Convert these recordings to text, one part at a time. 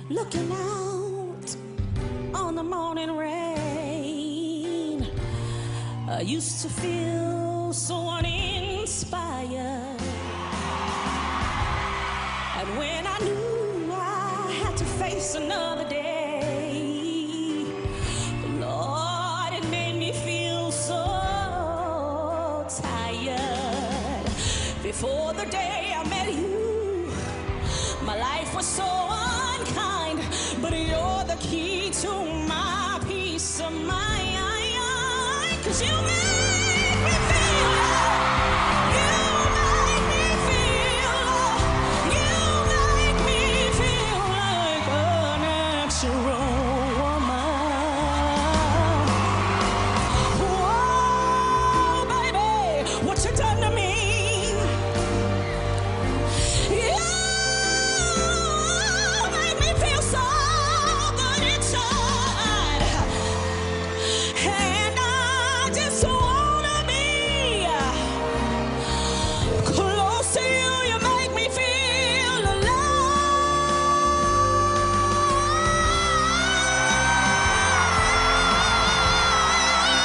looking out on the morning rain. I used to feel so uninspired, and when I knew I had to face another day, Lord, it made me feel so tired. Before the day I met you, my life was so unkind, but you're the key to my peace of mind. 'Cause you make me feel love. You make me feel love. You make me feel like a natural woman. Whoa, baby, what you done to me?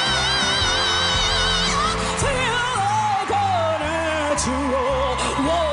Whoa.